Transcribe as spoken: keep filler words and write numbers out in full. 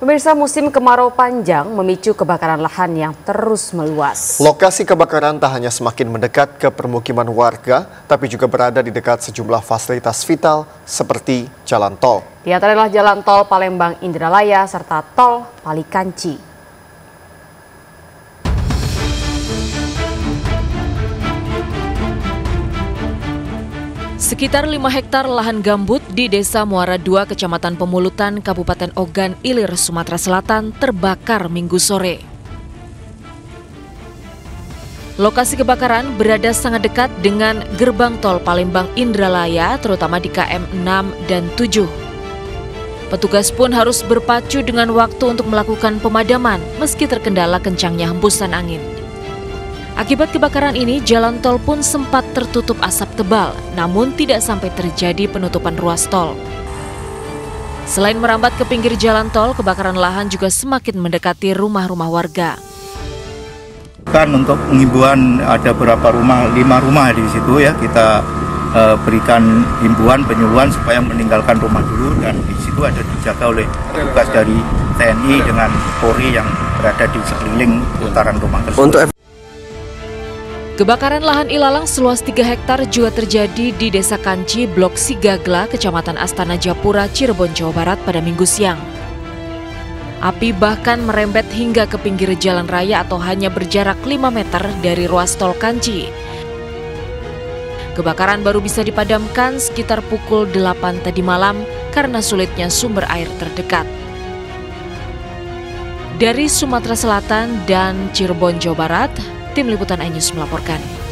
Pemirsa, musim kemarau panjang memicu kebakaran lahan yang terus meluas. Lokasi kebakaran tak hanya semakin mendekat ke permukiman warga, tapi juga berada di dekat sejumlah fasilitas vital seperti jalan tol. Di antaranya jalan tol Palembang Indralaya serta tol Palikanci. Sekitar lima hektar lahan gambut di Desa Muara dua, Kecamatan Pemulutan, Kabupaten Ogan Ilir, Sumatera Selatan terbakar Minggu sore. Lokasi kebakaran berada sangat dekat dengan gerbang tol Palembang Indralaya, terutama di K M enam dan tujuh. Petugas pun harus berpacu dengan waktu untuk melakukan pemadaman meski terkendala kencangnya hembusan angin. Akibat kebakaran ini, jalan tol pun sempat tertutup asap tebal, namun tidak sampai terjadi penutupan ruas tol. Selain merambat ke pinggir jalan tol, kebakaran lahan juga semakin mendekati rumah-rumah warga. Kan untuk penghimbauan ada beberapa rumah, lima rumah di situ ya, kita uh, berikan himbauan penyuluhan supaya meninggalkan rumah dulu, dan di situ ada dijaga oleh petugas dari T N I dengan Polri yang berada di sekeliling putaran rumah tersebut. Untuk Kebakaran lahan ilalang seluas tiga hektar juga terjadi di Desa Kanci, Blok Sigagla, Kecamatan Astana Japura, Cirebon, Jawa Barat pada Minggu siang. Api bahkan merembet hingga ke pinggir jalan raya atau hanya berjarak lima meter dari ruas tol Kanci. Kebakaran baru bisa dipadamkan sekitar pukul delapan tadi malam karena sulitnya sumber air terdekat. Dari Sumatera Selatan dan Cirebon, Jawa Barat, Tim Liputan iNews melaporkan.